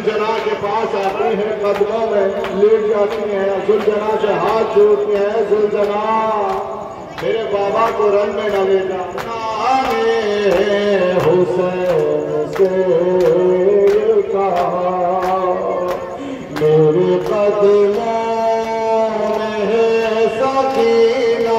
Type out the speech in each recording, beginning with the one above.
जना के पास आती है, कदमों में लेट जाती है, जुलजना से हाथ जोड़ती है। जुलजना मेरे बाबा को रन में न लेना। हुसैन से कहा मेरे कदमों में है सकीना।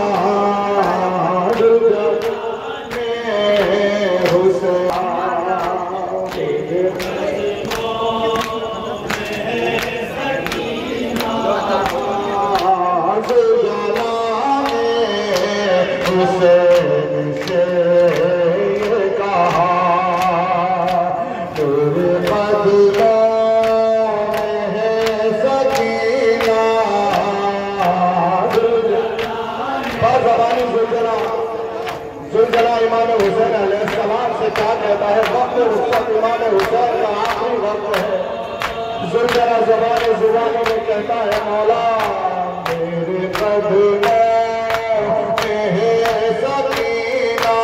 इमाम हुसैन अलैहिस्सलाम से क्या कहता है? वक्त रुखसत इमाम हुसैन का आखिरी वक्त है। जुलजना ज़ुबान में कहता है मौला मेरे कदमों में है सकीना।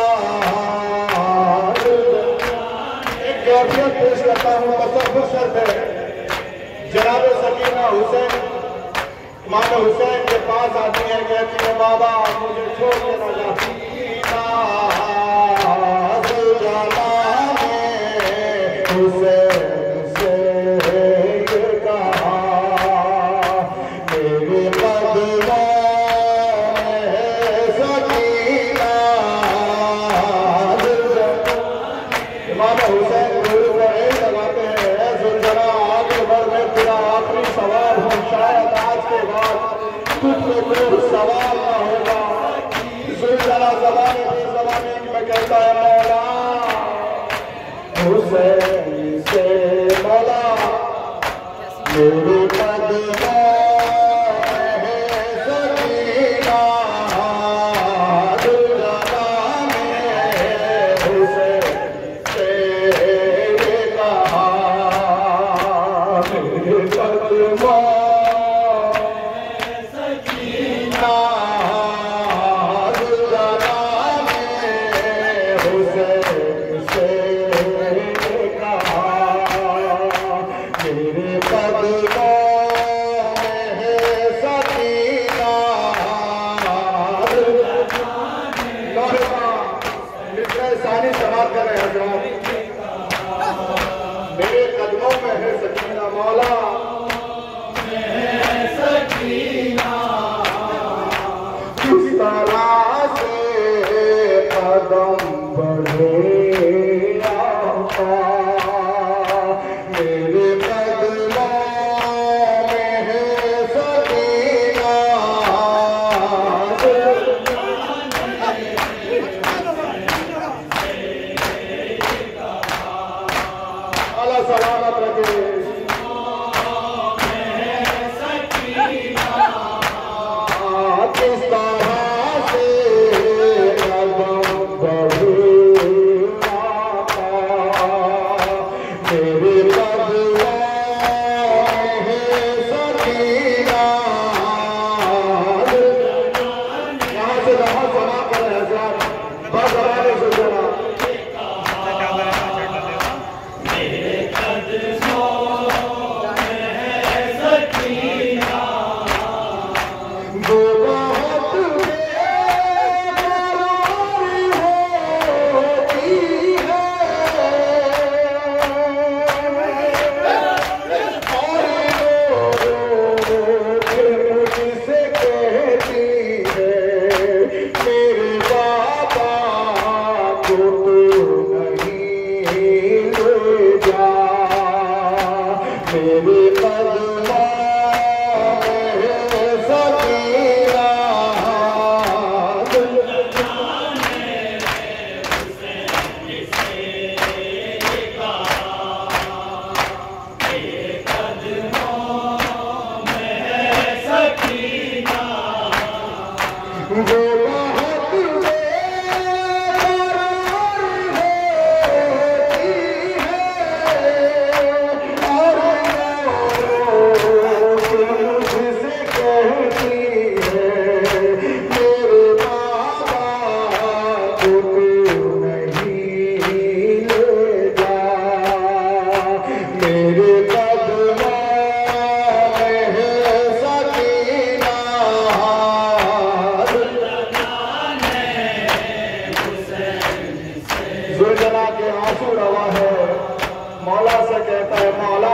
एक कैफियत पेश करता हूँ तसव्वुर शर्त है। जनाब सकीना हुसैन इमाम हुसैन के पास आती है, कहती है बाबा मुझे छोड़ देना चाहती सवाल ना होगा। जुलजना ज़माने में कहता है मौला हुसैन से मौला मेरे कदमों में है सकीना। जुलजना ने हुसैन से कहा मेरे कदमों मेरे कदमों में है सकीना। मौला सकीना किस तरह से कदम बढ़े मेरे कदमों में है सकीना। सलामत रखे किस तरह से कदम बढ़े मेरे कदमों है सकीना। यहाँ से वहाँ समा कर हज़रात बस हमारे जुलजना कहता है मौला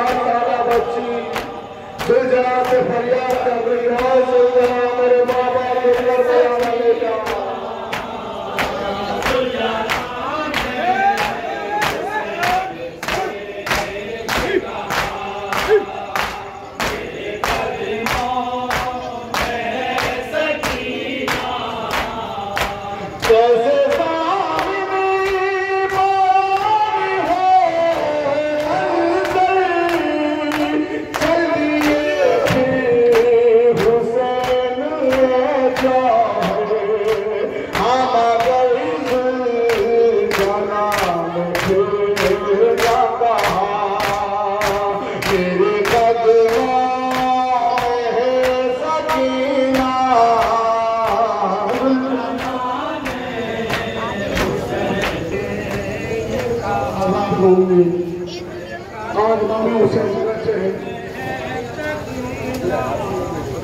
7 साला बच्ची दिल जला से फरियाद कर रही है, सुल्ताना मेरे माँ बाप मिलकर बयाना लेगा। कैसे